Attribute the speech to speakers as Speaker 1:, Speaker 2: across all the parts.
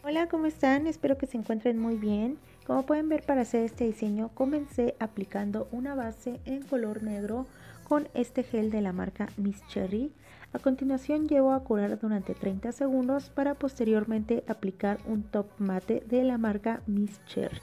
Speaker 1: Hola, ¿cómo están? Espero que se encuentren muy bien. Como pueden ver, para hacer este diseño comencé aplicando una base en color negro con este gel de la marca Miss Cherry. A continuación llevo a curar durante 30 segundos para posteriormente aplicar un top mate de la marca Miss Cherry.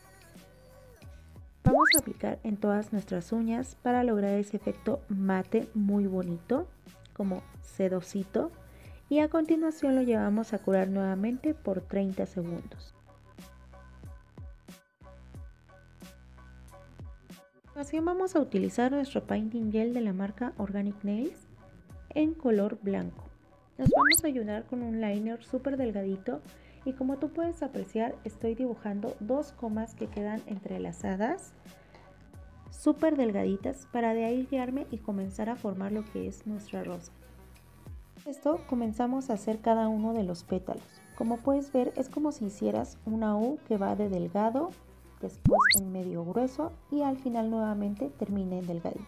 Speaker 1: Vamos a aplicar en todas nuestras uñas para lograr ese efecto mate muy bonito, como sedosito. Y a continuación lo llevamos a curar nuevamente por 30 segundos. A continuación vamos a utilizar nuestro painting gel de la marca Organic Nails en color blanco. Nos vamos a ayudar con un liner súper delgadito y como tú puedes apreciar estoy dibujando dos comas que quedan entrelazadas súper delgaditas para de ahí guiarme y comenzar a formar lo que es nuestra rosa. Esto comenzamos a hacer cada uno de los pétalos. Como puedes ver, es como si hicieras una U que va de delgado, después en medio grueso y al final nuevamente termina en delgadito.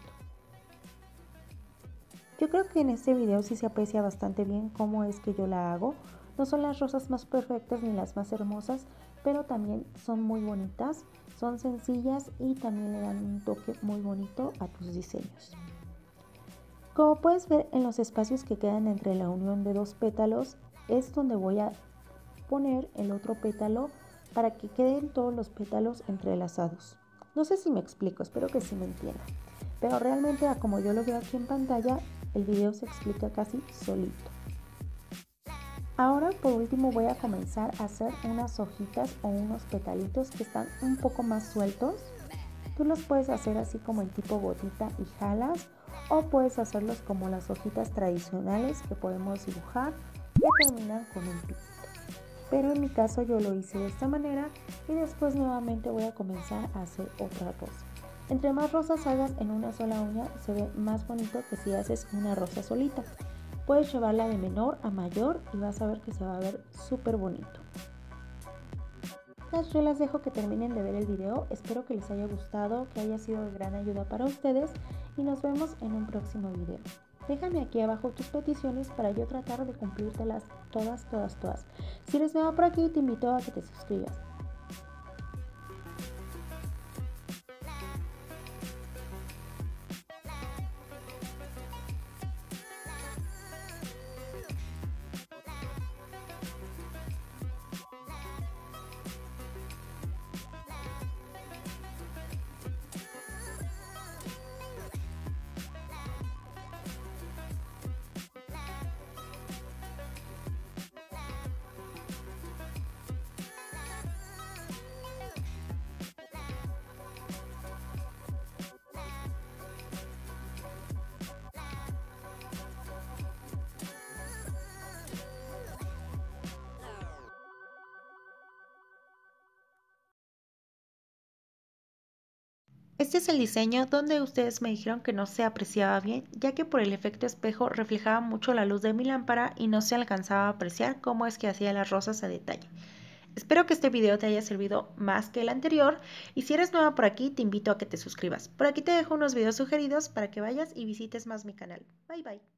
Speaker 1: Yo creo que en este video sí se aprecia bastante bien cómo es que yo la hago. No son las rosas más perfectas ni las más hermosas, pero también son muy bonitas, son sencillas y también le dan un toque muy bonito a tus diseños. Como puedes ver, en los espacios que quedan entre la unión de dos pétalos es donde voy a poner el otro pétalo para que queden todos los pétalos entrelazados. No sé si me explico, espero que sí me entiendan, pero realmente como yo lo veo aquí en pantalla, el video se explica casi solito. Ahora por último voy a comenzar a hacer unas hojitas o unos petalitos que están un poco más sueltos. Tú los puedes hacer así como en tipo gotita y jalas, o puedes hacerlos como las hojitas tradicionales que podemos dibujar que terminan con un piquito. Pero en mi caso yo lo hice de esta manera y después nuevamente voy a comenzar a hacer otra rosa. Entre más rosas hagas en una sola uña se ve más bonito que si haces una rosa solita. Puedes llevarla de menor a mayor y vas a ver que se va a ver súper bonito. Yo las dejo que terminen de ver el video, espero que les haya gustado, que haya sido de gran ayuda para ustedes y nos vemos en un próximo video. Déjame aquí abajo tus peticiones para yo tratar de cumplírtelas todas. Si eres nueva por aquí, te invito a que te suscribas. Este es el diseño donde ustedes me dijeron que no se apreciaba bien, ya que por el efecto espejo reflejaba mucho la luz de mi lámpara y no se alcanzaba a apreciar cómo es que hacía las rosas a detalle. Espero que este video te haya servido más que el anterior y si eres nueva por aquí te invito a que te suscribas. Por aquí te dejo unos videos sugeridos para que vayas y visites más mi canal. Bye bye.